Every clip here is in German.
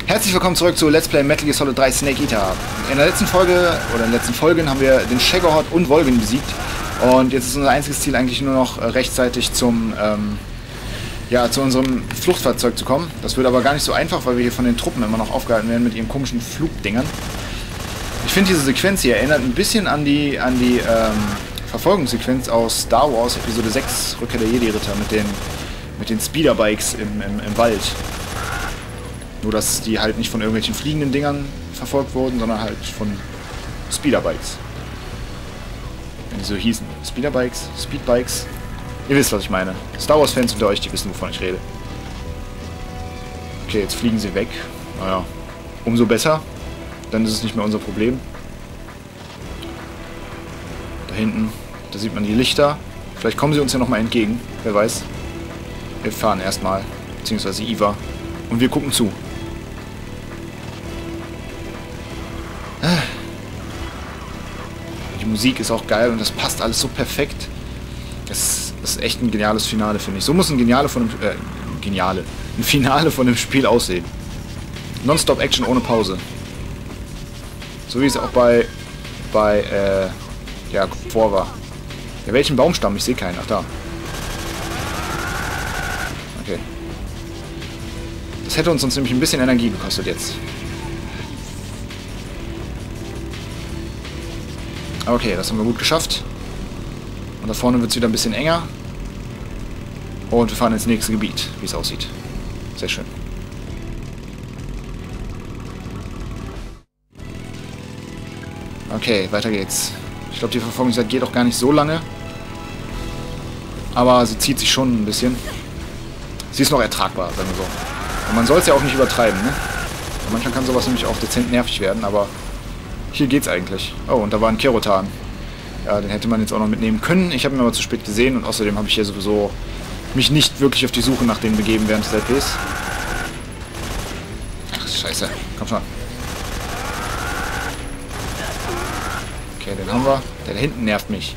Herzlich willkommen zurück zu Let's Play Metal Gear Solid 3 Snake Eater. In der letzten Folge, oder in den letzten Folgen, haben wir den Shaggohod und Volgin besiegt. Und jetzt ist unser einziges Ziel eigentlich nur noch rechtzeitig zu unserem Fluchtfahrzeug zu kommen. Das wird aber gar nicht so einfach, weil wir hier von den Truppen immer noch aufgehalten werden mit ihren komischen Flugdingern. Ich finde, diese Sequenz hier erinnert ein bisschen an die Verfolgungssequenz aus Star Wars Episode 6, Rückkehr der Jedi-Ritter, mit den Speederbikes im Wald. Nur, dass die halt nicht von irgendwelchen fliegenden Dingern verfolgt wurden, sondern halt von Speederbikes. Wenn die so hießen. Speederbikes, Speedbikes. Ihr wisst, was ich meine. Star Wars-Fans unter euch, die wissen, wovon ich rede. Okay, jetzt fliegen sie weg. Naja, umso besser. Dann ist es nicht mehr unser Problem. Da hinten, da sieht man die Lichter. Vielleicht kommen sie uns ja nochmal entgegen. Wer weiß. Wir fahren erstmal. Beziehungsweise Iva. Und wir gucken zu. Die Musik ist auch geil und das passt alles so perfekt. Das ist echt ein geniales Finale, finde ich. So muss ein Finale von einem Spiel aussehen. Nonstop Action ohne Pause. So wie es auch bei vor war. Ja, welchen Baumstamm? Ich sehe keinen. Ach, da. Okay. Das hätte uns nämlich ein bisschen Energie gekostet jetzt. Okay, das haben wir gut geschafft. Und da vorne wird es wieder ein bisschen enger. Und wir fahren ins nächste Gebiet, wie es aussieht. Sehr schön. Okay, weiter geht's. Ich glaube, die Verfolgungszeit geht auch gar nicht so lange. Aber sie zieht sich schon ein bisschen. Sie ist noch ertragbar, sagen wir so. Und man soll es ja auch nicht übertreiben, ne? Und manchmal kann sowas nämlich auch dezent nervig werden, aber hier geht's eigentlich. Oh, und da war ein Kerotan. Ja, den hätte man jetzt auch noch mitnehmen können. Ich habe ihn aber zu spät gesehen und außerdem habe ich hier sowieso mich nicht wirklich auf die Suche nach denen begeben während des LPs. Ach, scheiße. Komm schon. Okay, den haben wir. Der da hinten nervt mich.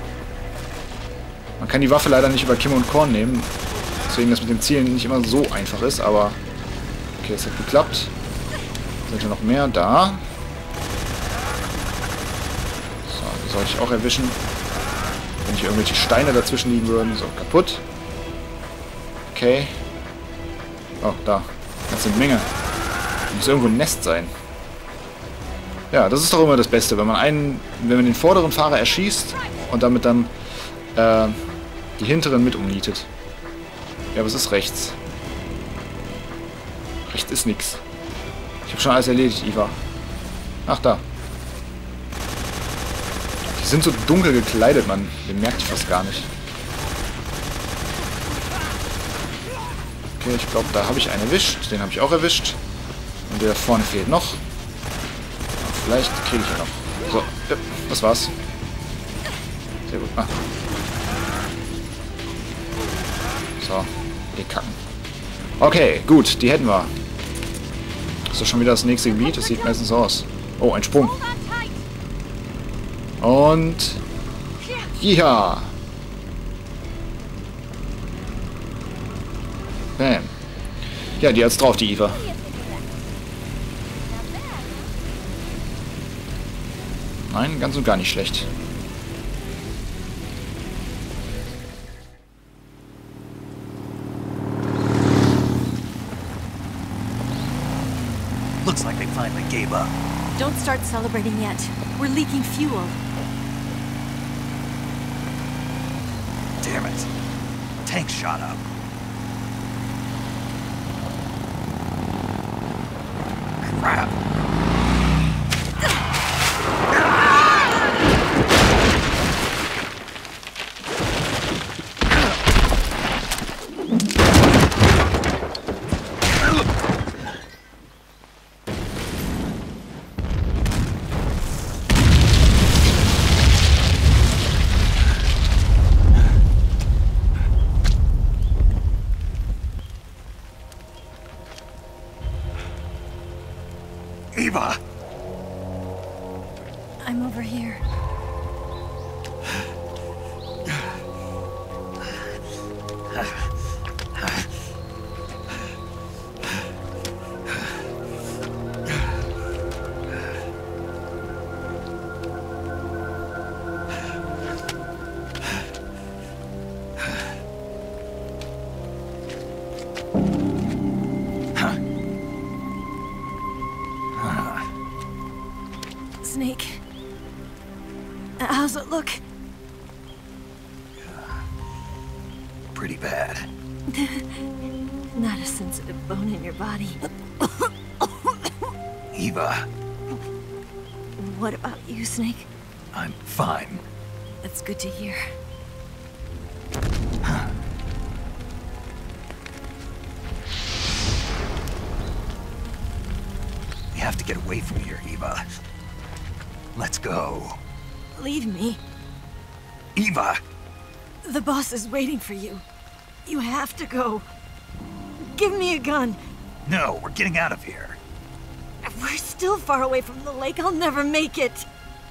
Man kann die Waffe leider nicht über Kim und Korn nehmen. Deswegen das mit dem Zielen nicht immer so einfach ist, aber okay, es hat geklappt. Sind ja noch mehr da. So, die sollte ich auch erwischen. Wenn nicht irgendwelche Steine dazwischen liegen würden. So, kaputt. Okay. Oh, da. Ganze Menge. Da muss irgendwo ein Nest sein. Ja, das ist doch immer das Beste, wenn man den vorderen Fahrer erschießt und damit dann die hinteren mit umnietet. Ja, was ist rechts? Rechts ist nix. Ich habe schon alles erledigt, Iva. Ach, da. Die sind so dunkel gekleidet, man. Den merkt ich fast gar nicht. Okay, ich glaube, da habe ich einen erwischt. Den habe ich auch erwischt. Und der da vorne fehlt noch. Vielleicht kriege ich ihn noch. So, ja, das war's. Sehr gut. Ah. So, die kacken. Okay, gut, die hätten wir. Ist das schon wieder das nächste Gebiet? Das sieht meistens so aus. Oh, ein Sprung. Und... ja. Bam. Ja, die hat's drauf, die Eva. Nein, ganz und gar nicht schlecht. Looks like they finally gave up. Don't start celebrating yet. We're leaking fuel. Damn it. Tank shot up. Crap. Eva! I'm over here. Snake. How's it look? Pretty bad. Not a sensitive bone in your body. Eva, What about you, Snake? I'm fine. That's good to hear. We have to get away from here, Eva. Let's go. Leave me. Eva! The boss is waiting for you. You have to go. Give me a gun. No, we're getting out of here. We're still far away from the lake. I'll never make it.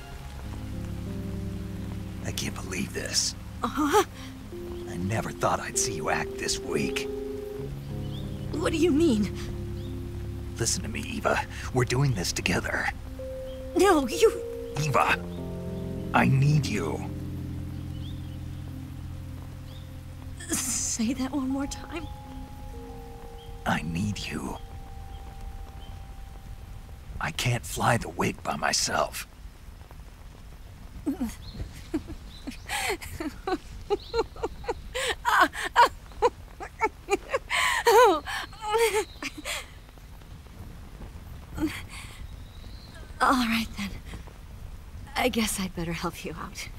I can't believe this. Uh-huh. I never thought I'd see you act this weak. What do you mean? Listen to me, Eva. We're doing this together. No, you... Eva, I need you. Say that one more time. I need you. I can't fly the wig by myself. All right, then. I guess I'd better help you out.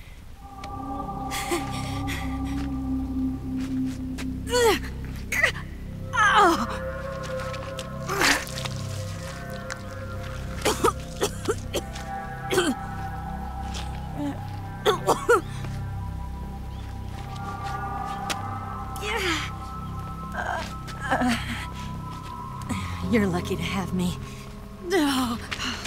You're lucky to have me. No.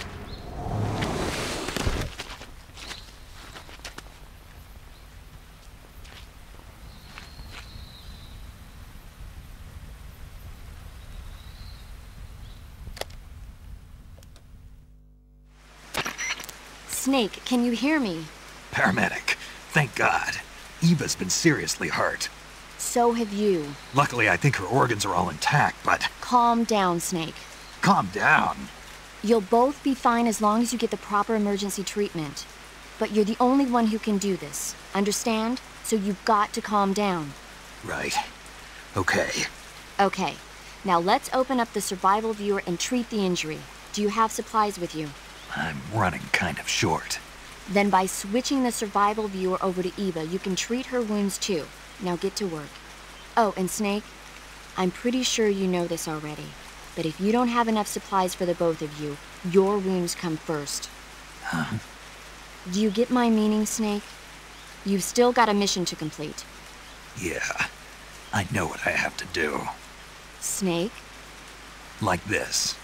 Snake, can you hear me? Paramedic, thank God. Eva's been seriously hurt. So have you. Luckily, I think her organs are all intact, but... Calm down, Snake. Calm down. You'll both be fine as long as you get the proper emergency treatment. But you're the only one who can do this. Understand? So you've got to calm down. Right. Okay. Okay. Now let's open up the survival viewer and treat the injury. Do you have supplies with you? I'm running kind of short. Then by switching the survival viewer over to Eva, you can treat her wounds too. Now get to work. Oh, and Snake, I'm pretty sure you know this already, but if you don't have enough supplies for the both of you, your wounds come first. Huh? Do you get my meaning, Snake? You've still got a mission to complete. Yeah. I know what I have to do. Snake? Like this.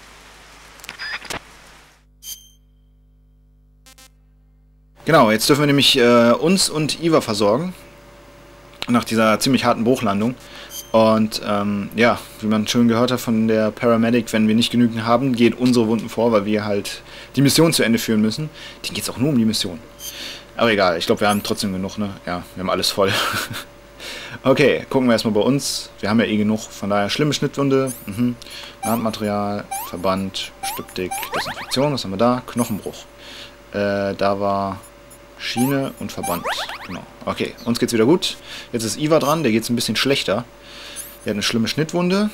Genau, jetzt dürfen wir nämlich uns und Eva versorgen. Nach dieser ziemlich harten Bruchlandung. Und ja, wie man schon gehört hat von der Paramedic, wenn wir nicht genügend haben, geht unsere Wunden vor, weil wir halt die Mission zu Ende führen müssen. Denen geht es auch nur um die Mission. Aber egal, ich glaube, wir haben trotzdem genug, ne? Ja, wir haben alles voll. Okay, gucken wir erstmal bei uns. Wir haben ja eh genug, von daher schlimme Schnittwunde. Nahtmaterial, Verband, Stüppdick, Desinfektion, was haben wir da? Knochenbruch. Da war Schiene und Verband. Genau. Okay, uns geht's wieder gut. Jetzt ist Eva dran, der geht's ein bisschen schlechter. Der hat eine schlimme Schnittwunde.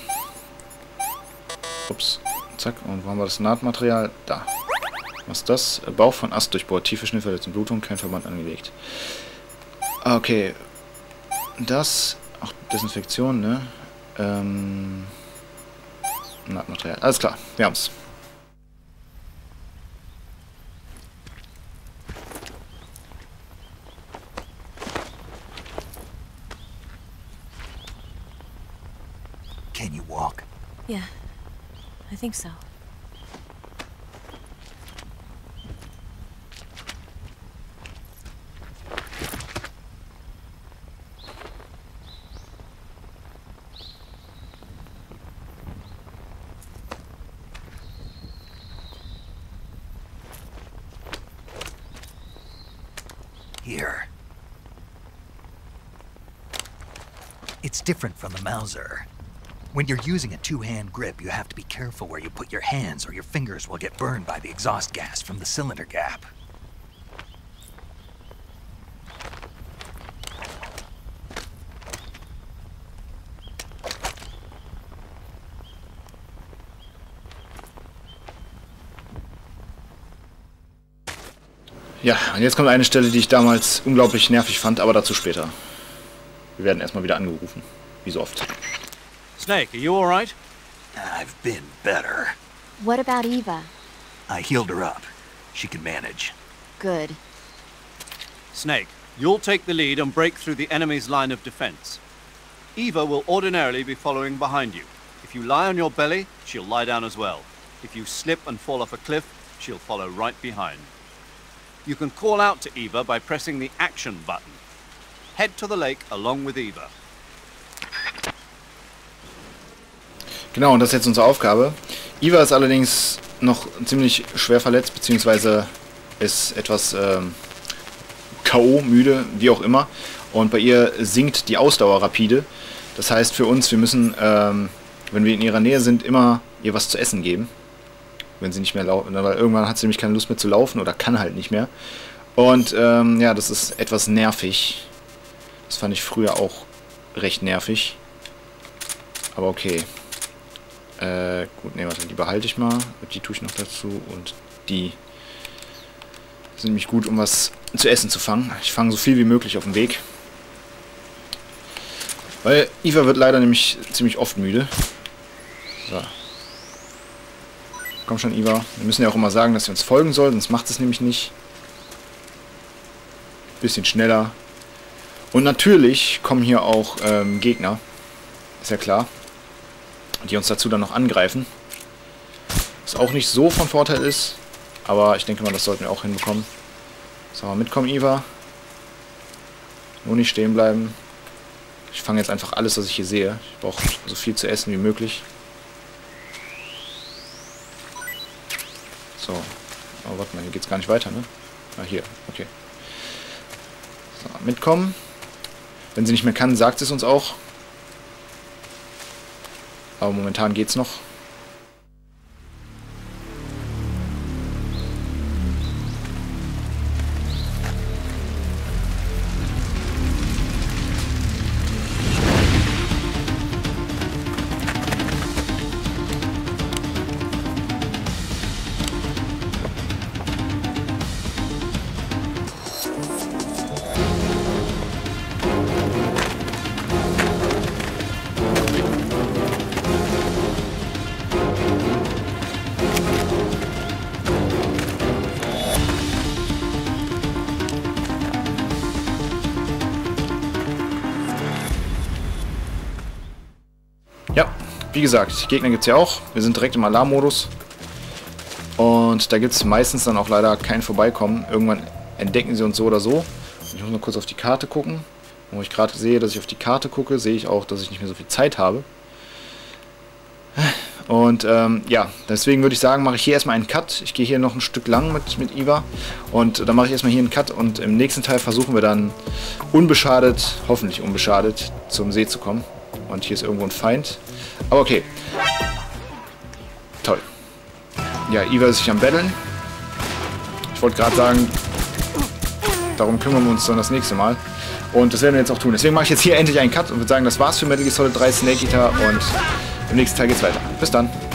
Ups. Zack. Und wo haben wir das Nahtmaterial? Da. Was ist das? Bauch von Ast durchbohrt. Tiefe Schnittverletzung, Blutung, kein Verband angelegt. Okay. Das. Auch Desinfektion, ne? Nahtmaterial. Alles klar. Wir haben's. Can you walk? Yeah, I think so. Here. It's different from the Mauser. When you're using a two-hand grip, you have to be careful where you put your hands or your fingers will get burned by the exhaust gas from the cylinder gap. Ja, und jetzt kommt eine Stelle, die ich damals unglaublich nervig fand, aber dazu später. Wir werden erstmal wieder angerufen. Wie so oft. Snake, are you alright? I've been better. What about Eva? I healed her up. She can manage. Good. Snake, you'll take the lead and break through the enemy's line of defense. Eva will ordinarily be following behind you. If you lie on your belly, she'll lie down as well. If you slip and fall off a cliff, she'll follow right behind. You can call out to Eva by pressing the action button. Head to the lake along with Eva. Genau, und das ist jetzt unsere Aufgabe. Eva ist allerdings noch ziemlich schwer verletzt, beziehungsweise ist etwas K.O., müde, wie auch immer. Und bei ihr sinkt die Ausdauer rapide. Das heißt für uns, wir müssen, wenn wir in ihrer Nähe sind, immer ihr was zu essen geben. Wenn sie nicht mehr laufen, weil irgendwann hat sie nämlich keine Lust mehr zu laufen oder kann halt nicht mehr. Und ja, das ist etwas nervig. Das fand ich früher auch recht nervig. Aber okay. Gut, ne, warte, die behalte ich mal. Die tue ich noch dazu. Und die sind nämlich gut, um was zu essen zu fangen. Ich fange so viel wie möglich auf dem Weg. Weil Eva wird leider nämlich ziemlich oft müde. So. Komm schon, Eva. Wir müssen ja auch immer sagen, dass sie uns folgen soll, sonst macht es nämlich nicht. Bisschen schneller. Und natürlich kommen hier auch Gegner. Ist ja klar. Die uns dazu dann noch angreifen. Was auch nicht so von Vorteil ist. Aber ich denke mal, das sollten wir auch hinbekommen. So, mitkommen, Eva. Nur nicht stehen bleiben. Ich fange jetzt einfach alles, was ich hier sehe. Ich brauche so viel zu essen wie möglich. So. Oh, warte mal, hier geht's gar nicht weiter, ne? Ah, hier. Okay. So, mitkommen. Wenn sie nicht mehr kann, sagt sie es uns auch. Aber momentan geht's noch. Ja, wie gesagt, Gegner gibt es ja auch. Wir sind direkt im Alarmmodus. Und da gibt es meistens dann auch leider kein Vorbeikommen. Irgendwann entdecken sie uns so oder so. Ich muss mal kurz auf die Karte gucken. Wo ich gerade sehe, dass ich auf die Karte gucke, sehe ich auch, dass ich nicht mehr so viel Zeit habe. Und ja, deswegen würde ich sagen, mache ich hier erstmal einen Cut. Ich gehe hier noch ein Stück lang mit Eva. Und dann mache ich erstmal hier einen Cut. Und im nächsten Teil versuchen wir dann unbeschadet, hoffentlich unbeschadet, zum See zu kommen. Und hier ist irgendwo ein Feind. Aber okay. Toll. Ja, Eva ist sich am Battlen. Ich wollte gerade sagen, darum kümmern wir uns dann das nächste Mal. Und das werden wir jetzt auch tun. Deswegen mache ich jetzt hier endlich einen Cut und würde sagen, das war's für Metal Gear Solid 3 Snake Eater. Und im nächsten Teil geht's weiter. Bis dann.